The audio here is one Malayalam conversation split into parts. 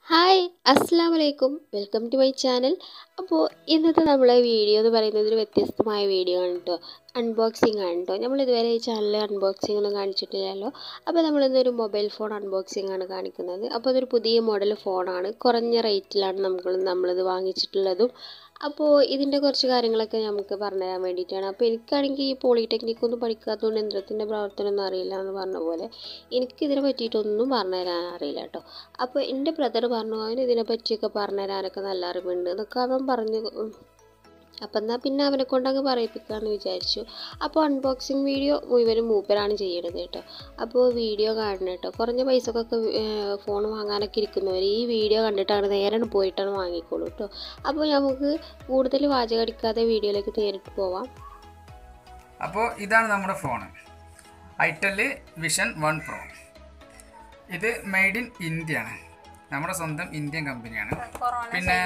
ഹായ് അസ്സലാമലൈക്കും വെൽക്കം ടു മൈ ചാനൽ. അപ്പോൾ ഇന്നത്തെ നമ്മളെ വീഡിയോ എന്ന് പറയുന്നത് ഒരു വ്യത്യസ്തമായ വീഡിയോ ആണ് കേട്ടോ. അൺബോക്സിങ് ആണ് കേട്ടോ. നമ്മൾ ഇതുവരെ ഈ ചാനലിൽ അൺബോക്സിംഗ് ഒന്നും കാണിച്ചിട്ടില്ലല്ലോ. അപ്പോൾ നമ്മളിന്നൊരു മൊബൈൽ ഫോൺ അൺബോക്സിംഗ് ആണ് കാണിക്കുന്നത്. അപ്പോൾ അതൊരു പുതിയ മോഡൽ ഫോണാണ്. കുറഞ്ഞ റേറ്റിലാണ് നമ്മളിത് വാങ്ങിച്ചിട്ടുള്ളതും. അപ്പോൾ ഇതിൻ്റെ കുറച്ച് കാര്യങ്ങളൊക്കെ നമുക്ക് പറഞ്ഞുതരാൻ വേണ്ടിയിട്ടാണ്. അപ്പോൾ എനിക്കാണെങ്കിൽ ഈ പോളിടെക്നിക്കൊന്നും പഠിക്കാത്തതുകൊണ്ട് യന്ത്രത്തിൻ്റെ പ്രവർത്തനമൊന്നും അറിയില്ല എന്ന് പറഞ്ഞ പോലെ എനിക്കിതിനെ പറ്റിയിട്ടൊന്നും പറഞ്ഞു തരാൻ അറിയില്ല കേട്ടോ. അപ്പോൾ എൻ്റെ ബ്രദർ പറഞ്ഞു അവന് ഇതിനെ പറ്റിയൊക്കെ പറഞ്ഞു തരാനൊക്കെ നല്ല അറിവുണ്ട് എന്നൊക്കെ അവൻ പറഞ്ഞു. അപ്പം എന്നാൽ പിന്നെ അവനെ കൊണ്ട് അങ്ങ് പറയിപ്പിക്കാമെന്ന് വിചാരിച്ചു. അപ്പോൾ അൺബോക്സിങ് വീഡിയോ മുഴുവനും മൂപ്പരാണ് ചെയ്യണത് കേട്ടോ. അപ്പോൾ വീഡിയോ കാണണം കേട്ടോ. കുറഞ്ഞ പൈസക്കൊക്കെ ഫോൺ വാങ്ങാനൊക്കെ ഇരിക്കുന്നവർ ഈ വീഡിയോ കണ്ടിട്ടാണ് നേരെ പോയിട്ടാണ് വാങ്ങിക്കോളൂ കേട്ടോ. അപ്പോൾ നമുക്ക് കൂടുതൽ വാചകം അടിക്കാതെ വീഡിയോയിലേക്ക് നേരിട്ട് പോവാം. അപ്പോൾ ഇതാണ് നമ്മുടെ ഫോണ്, ഐറ്റൽ വിഷൻ 1 Pro. ഇത് മെയ്ഡ് ഇൻ ഇന്ത്യ ആണ്, നമ്മുടെ സ്വന്തം ഇന്ത്യൻ കമ്പനിയാണ്. പിന്നെ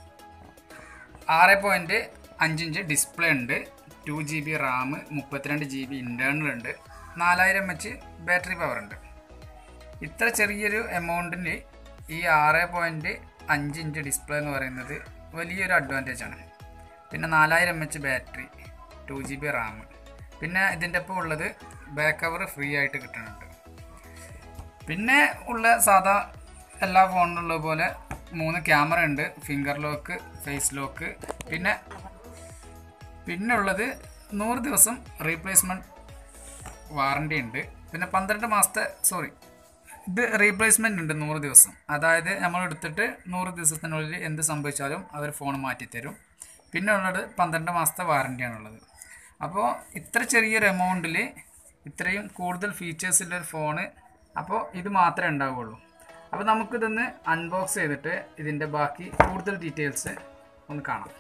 6.5 ഇഞ്ച് ഡിസ്പ്ലേ ഉണ്ട്, 2 GB റാം, 32 GB ഇൻറ്റേർണൽ ഉണ്ട്, 4000 mAh ബാറ്ററി പവർ ഉണ്ട്. ഇത്ര ചെറിയൊരു എമൗണ്ടിന് ഈ 6.5 ഇഞ്ച് ഡിസ്പ്ലേ എന്ന് പറയുന്നത് വലിയൊരു അഡ്വാൻറ്റേജ് ആണ്. പിന്നെ 4000 mAh ബാറ്ററി, 2 GB റാം, പിന്നെ ഇതിൻ്റെ ഒപ്പം ഉള്ളത് ബാക്ക് കവർ ഫ്രീ ആയിട്ട് കിട്ടുന്നുണ്ട്. പിന്നെ ഉള്ള സാധാ എല്ലാ ഫോണിലുള്ള പോലെ 3 ക്യാമറ ഉണ്ട്, ഫിംഗർ ലോക്ക്, ഫേസ് ലോക്ക്. പിന്നെ ഉള്ളത് 100 ദിവസം റീപ്ലേസ്മെൻറ്റ് വാറണ്ടി ഉണ്ട്. പിന്നെ 12 മാസത്തെ ഇത് റീപ്ലേസ്മെൻറ്റ് ഉണ്ട് 100 ദിവസം. അതായത് നമ്മൾ എടുത്തിട്ട് 100 ദിവസത്തിനുള്ളിൽ എന്ത് സംഭവിച്ചാലും അവർ ഫോൺ മാറ്റിത്തരും. പിന്നെ ഉള്ളത് 12 മാസത്തെ വാറണ്ടിയാണുള്ളത്. അപ്പോൾ ഇത്ര ചെറിയൊരു എമൗണ്ടിൽ ഇത്രയും കൂടുതൽ ഫീച്ചേഴ്സുള്ളൊരു ഫോണ് അപ്പോൾ ഇത് മാത്രമേ ഉണ്ടാവുകയുള്ളൂ. അപ്പോൾ നമുക്കിതൊന്ന് അൺബോക്സ് ചെയ്തിട്ട് ഇതിൻ്റെ ബാക്കി കൂടുതൽ ഡീറ്റെയിൽസ് ഒന്ന് കാണാം.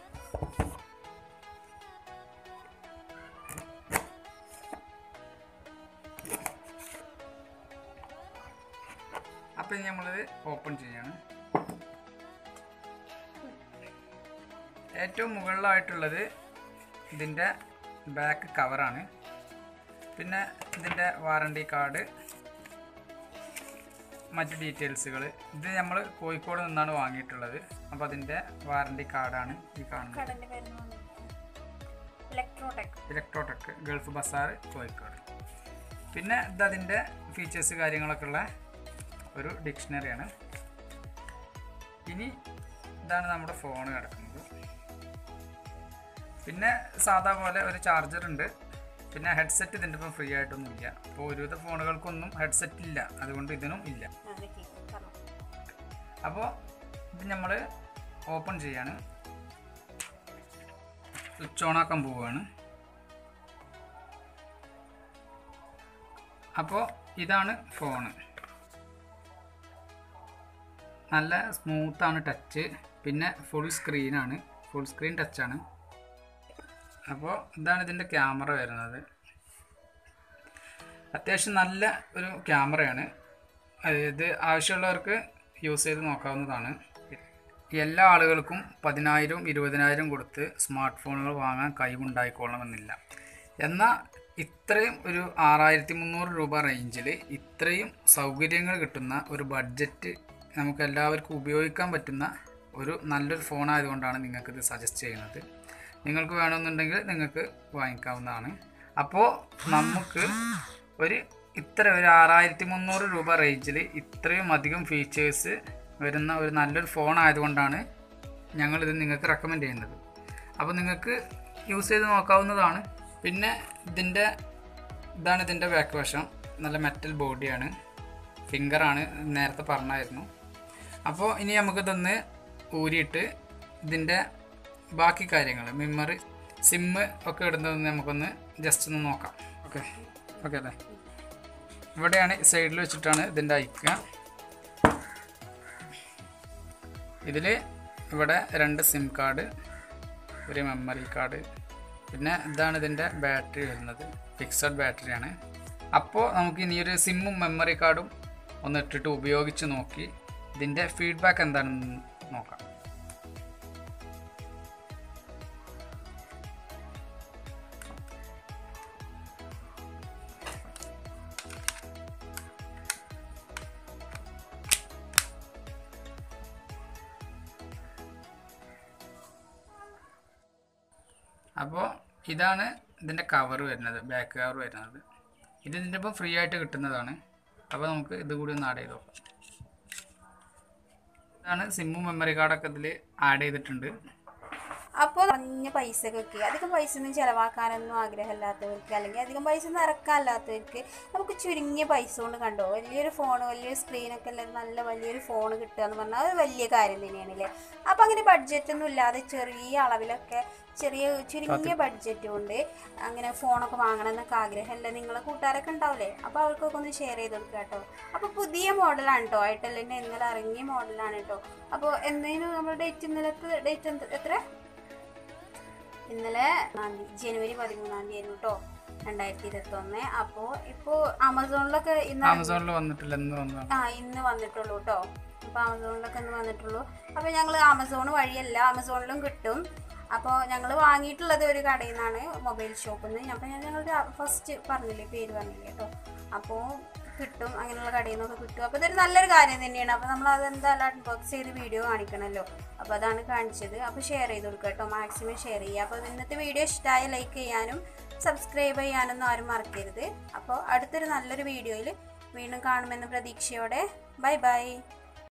അപ്പോൾ ഇനി നമ്മളിത് ഓപ്പൺ ചെയ്യാണ്. ഏറ്റവും മുകളിലായിട്ടുള്ളത് ഇതിൻ്റെ ബാക്ക് കവറാണ്. പിന്നെ ഇതിൻ്റെ വാറണ്ടി കാർഡ്, മറ്റ് ഡീറ്റെയിൽസുകൾ. ഇത് നമ്മൾ കോഴിക്കോട് നിന്നാണ് വാങ്ങിയിട്ടുള്ളത്. അപ്പോൾ അതിൻ്റെ വാറണ്ടി കാർഡാണ് ഈ കാണുന്നത്. Electrotech, Gulf Bazar, Kozhikode. പിന്നെ ഇതതിൻ്റെ ഫീച്ചേഴ്സ് കാര്യങ്ങളൊക്കെ ഉള്ള ഒരു ഡിക്ഷണറിയാണ്. ഇനി ഇതാണ് നമ്മുടെ ഫോൺ കിടക്കുന്നത്. പിന്നെ സാധാ പോലെ ഒരു ചാർജർ ഉണ്ട്. പിന്നെ ഹെഡ്സെറ്റ് ഇതിൻ്റെ ഇപ്പം ഫ്രീ ആയിട്ടൊന്നും ഇല്ല. അപ്പോൾ ഒരുവിധ ഫോണുകൾക്കൊന്നും ഹെഡ്സെറ്റ് ഇല്ല, അതുകൊണ്ട് ഇതിനും ഇല്ല. അപ്പോൾ ഇത് നമ്മൾ ഓപ്പൺ ചെയ്യാണ്, സ്വിച്ച് ഓൺ ആക്കാൻ പോവുകയാണ്. അപ്പോൾ ഇതാണ് ഫോണ്. നല്ല സ്മൂത്താണ് ടച്ച്. പിന്നെ ഫുൾ സ്ക്രീൻ ടച്ചാണ്. അപ്പോൾ ഇതാണ് ഇതിൻ്റെ ക്യാമറ വരുന്നത്. അത്യാവശ്യം നല്ല ഒരു ക്യാമറയാണ്. ഇത് ആവശ്യമുള്ളവർക്ക് യൂസ് ചെയ്ത് നോക്കാവുന്നതാണ്. എല്ലാ ആളുകൾക്കും 10,000 20,000 കൊടുത്ത് സ്മാർട്ട് ഫോണുകൾ വാങ്ങാൻ കഴിവുണ്ടായിക്കൊള്ളണമെന്നില്ല. എന്നാൽ ഇത്രയും ഒരു 6,300 രൂപ റേഞ്ചിൽ ഇത്രയും സൗകര്യങ്ങൾ കിട്ടുന്ന ഒരു ബഡ്ജറ്റ് നമുക്ക് എല്ലാവർക്കും ഉപയോഗിക്കാൻ പറ്റുന്ന ഒരു നല്ലൊരു ഫോണായതുകൊണ്ടാണ് നിങ്ങൾക്കിത് സജസ്റ്റ് ചെയ്യുന്നത്. നിങ്ങൾക്ക് വേണമെന്നുണ്ടെങ്കിൽ നിങ്ങൾക്ക് വാങ്ങിക്കാവുന്നതാണ്. അപ്പോൾ നമുക്ക് ഒരു 6,300 രൂപ റേഞ്ചിൽ ഇത്രയും അധികം ഫീച്ചേഴ്സ് വരുന്ന ഒരു നല്ലൊരു ഫോൺ ആയതുകൊണ്ടാണ് ഞങ്ങളിത് നിങ്ങൾക്ക് റെക്കമെൻഡ് ചെയ്യുന്നത്. അപ്പോൾ നിങ്ങൾക്ക് യൂസ് ചെയ്ത് നോക്കാവുന്നതാണ്. പിന്നെ ഇതാണ് ഇതിൻ്റെ ബാക്ക് വശം. നല്ല മെറ്റൽ ബോഡിയാണ്, ഫിംഗറാണ്, നേരത്തെ പറഞ്ഞായിരുന്നു. അപ്പോൾ ഇനി നമുക്കിതൊന്ന് ഊരിയിട്ട് ഇതിൻ്റെ ബാക്കി കാര്യങ്ങൾ, മെമ്മറി, സിമ്മ് ഒക്കെ ഇടുന്നതൊന്ന് നമുക്കൊന്ന് ജസ്റ്റ് ഒന്ന് നോക്കാം. ഓക്കെ അല്ലേ. ഇവിടെയാണ് സൈഡിൽ വെച്ചിട്ടാണ് ഇതിൻ്റെ അയക്കുക. ഇവിടെ 2 സിം കാർഡ്, ഒരു മെമ്മറി കാർഡ്. പിന്നെ ഇതാണ് ഇതിൻ്റെ ബാറ്ററി വരുന്നത്, ഫിക്സഡ് ബാറ്ററിയാണ്. അപ്പോൾ നമുക്ക് ഇനിയൊരു സിമ്മും മെമ്മറി കാർഡും ഒന്ന് ഇട്ടിട്ട് ഉപയോഗിച്ച് നോക്കി ഇതിൻ്റെ ഫീഡ്ബാക്ക് എന്താണെന്ന് നോക്കാം. അപ്പോൾ ഇതാണ് ഇതിൻ്റെ കവർ വരുന്നത്, ബാക്ക് കവർ വരുന്നത്. ഇതിൻ്റെ ഇപ്പോൾ ഫ്രീ ആയിട്ട് കിട്ടുന്നതാണ്. അപ്പോൾ നമുക്ക് ഇത് കൂടി ഒന്ന് ആഡ് ചെയ്ത് നോക്കാം. ഇതാണ് സിമ്മും മെമ്മറി കാർഡൊക്കെ ഇതിൽ ആഡ് ചെയ്തിട്ടുണ്ട്. അപ്പോൾ കുറഞ്ഞ പൈസക്കൊക്കെ അധികം പൈസ ഒന്നും ചിലവാക്കാനൊന്നും ആഗ്രഹമില്ലാത്തവർക്ക്, അല്ലെങ്കിൽ അധികം പൈസ ഒന്നും ഇറക്കാനില്ലാത്തവർക്ക് നമുക്ക് ചുരുങ്ങിയ പൈസ കൊണ്ട് കണ്ടോ വലിയൊരു ഫോൺ, വലിയൊരു സ്ക്രീനൊക്കെ ഉള്ളത് നല്ല വലിയൊരു ഫോൺ കിട്ടുക എന്ന് പറഞ്ഞാൽ അത് വലിയ കാര്യം തന്നെയാണല്ലേ. അപ്പോൾ അങ്ങനെ ബഡ്ജറ്റൊന്നും ഇല്ലാതെ ചെറിയ അളവിലൊക്കെ ചുരുങ്ങിയ ബഡ്ജറ്റ് കൊണ്ട് അങ്ങനെ ഫോണൊക്കെ വാങ്ങണം എന്നൊക്കെ ആഗ്രഹമല്ല നിങ്ങളെ കൂട്ടുകാരൊക്കെ ഉണ്ടാവില്ലേ, അപ്പോൾ അവർക്കൊക്കെ ഒന്ന് ഷെയർ ചെയ്ത് കൊടുക്കുക കേട്ടോ. അപ്പോൾ പുതിയ മോഡലാണ് കേട്ടോ, ഐറ്റലിൻ്റെ ഇന്നലെ ഇറങ്ങിയ മോഡലാണ് കേട്ടോ. അപ്പോൾ എന്തെങ്കിലും നമ്മുടെ ഡേറ്റ് എത്ര ഇന്നലെ ജനുവരി 13 ആയിരുന്നു കേട്ടോ 2021. അപ്പോൾ ഇപ്പോൾ ആമസോണിലൊക്കെ ആമസോണിൽ വന്നിട്ടില്ല, ഇന്ന് വന്നിട്ടുള്ളൂ കേട്ടോ. അപ്പോൾ ആമസോണിലൊക്കെ ഇന്ന് വന്നിട്ടുള്ളൂ. അപ്പോൾ ഞങ്ങൾ ആമസോൺ വഴിയല്ല, ആമസോണിലും കിട്ടും. അപ്പോൾ ഞങ്ങൾ വാങ്ങിയിട്ടുള്ളത് ഒരു കടയിൽ നിന്നാണ്, മൊബൈൽ ഷോപ്പിൽ നിന്ന്. അപ്പോൾ ഞങ്ങളുടെ ഫസ്റ്റ് പറഞ്ഞില്ലേ, പേര് പറഞ്ഞില്ലേ കേട്ടോ. അപ്പോൾ കിട്ടും, അങ്ങനെയുള്ള കടയിൽ നിന്നൊക്കെ കിട്ടും. അപ്പോൾ ഇതൊരു നല്ലൊരു കാര്യം തന്നെയാണ്. അപ്പോൾ നമ്മൾ അതെന്തായാലും അൺബോക്സ് ചെയ്ത് വീഡിയോ കാണിക്കണമല്ലോ, അപ്പോൾ അതാണ് കാണിച്ചത്. അപ്പോൾ ഷെയർ ചെയ്ത് കൊടുക്കുക കേട്ടോ, മാക്സിമം ഷെയർ ചെയ്യുക. അപ്പോൾ ഇന്നത്തെ വീഡിയോ ഇഷ്ടമായ ലൈക്ക് ചെയ്യാനും സബ്സ്ക്രൈബ് ചെയ്യാനൊന്നും ആരും മറക്കരുത്. അപ്പോൾ അടുത്തൊരു നല്ലൊരു വീഡിയോയിൽ വീണ്ടും കാണുമെന്ന പ്രതീക്ഷയോടെ ബൈ ബൈ.